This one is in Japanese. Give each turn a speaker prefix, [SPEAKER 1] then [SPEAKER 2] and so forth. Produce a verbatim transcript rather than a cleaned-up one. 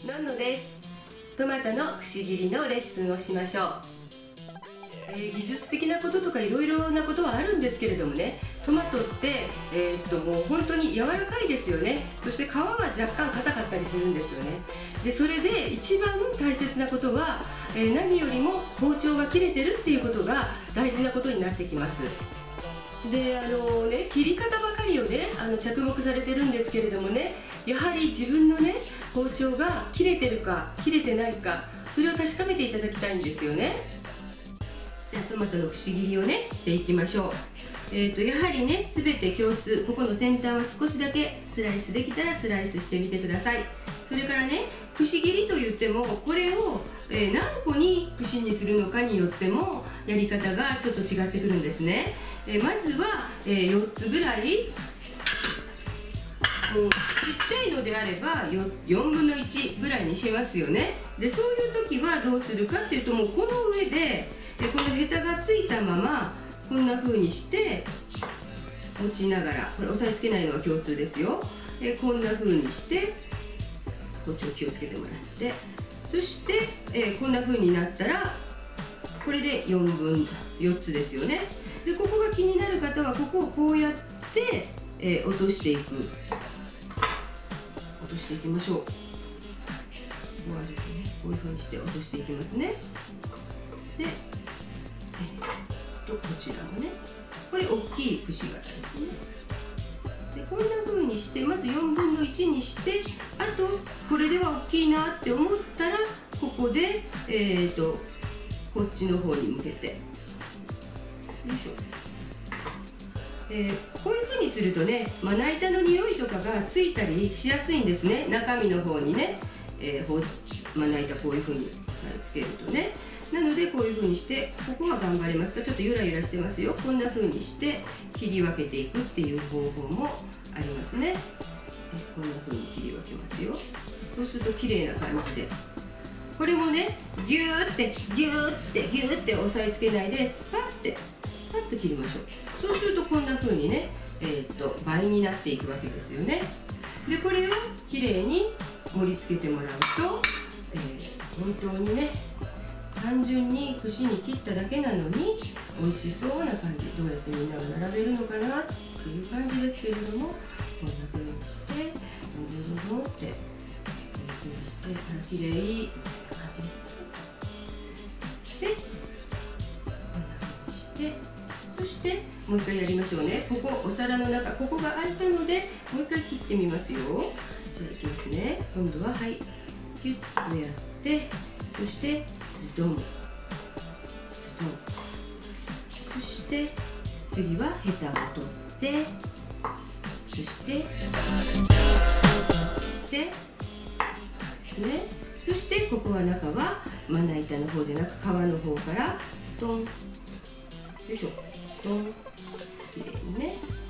[SPEAKER 1] のんのです。トマトのくし切りのレッスンをしましょう。えー、技術的なこととかいろいろなことはあるんですけれどもね、トマトって、えー、っともう本当に柔らかいですよね。そして皮は若干硬かったりするんですよね。でそれで一番大切なことは、えー、何よりも包丁が切れてるっていうことが大事なことになってきます。であのね、切り方ばかりをねあの着目されてるんですけれどもね、やはり自分のね包丁が切れてるか切れてないか、それを確かめていただきたいんですよね。じゃあトマトのくし切りをねしていきましょう。えーとやはりね全て共通、ここの先端は少しだけスライスできたらスライスしてみてください。それからね、くし切りといってもこれを、えー、何個に串にするのかによってもやり方がちょっと違ってくるんですね。えー、まずは、えー、よっつぐらい、もうちっちゃいのであればよんぶんのいちぐらいにしますよね。でそういう時はどうするかっていうと、もうこの上ででこのヘタがついたままこんな風にして持ちながら、これ押さえつけないのは共通ですよ。でこんな風にして包丁気をつけてもらって、そして、えー、こんな風になったらこれでよんぶんよっつですよね。でここが気になる方はここをこうやって、えー、落としていく落としていきましょう。こうやってね、こういう風にして落としていきますね。で、えー、とこちらもね、これ大きいくし形ですね。でこんな風にしてまずよんぶんのいちにして、あとこれでは大きいなって思ったらここで、えー、とこっちの方に向けてよいしょ。えー、こういう風にするとね、まな板の匂いとかがついたりしやすいんですね。中身の方にね、えー、まな板こういう風に押さえつけるとね。なのでこういう風にして、ここは頑張れますか、ちょっとゆらゆらしてますよ。こんな風にして切り分けていくっていう方法もありますね。こんな風に切り分けますよ。そうすると綺麗な感じで、これもねギューってギューってギューって押さえつけないでスパッてスパッと切りましょう。そうするとこんな風にね、えー、っと倍になっていくわけですよね。でこれを綺麗に盛り付けてもらうと、えー、本当にね単純に串に切っただけなのに美味しそうな感じ。どうやってみんなが並べるのかなっていう感じですけれども、こんな風にしてドロドロドロってこんな風にして、あら綺麗な感じです。でこんな風にして、そしてもう一回やりましょうね。ここお皿の中、ここが開いたのでもう一回切ってみますよ。じゃあいきますね。今度ははいキュッとやって、そしてズドンズドン、そして次はヘタを取って、そしてしてね、そしてここは中はまな板の方じゃなく皮の方からストン、よいしょ、ストン、きれいにね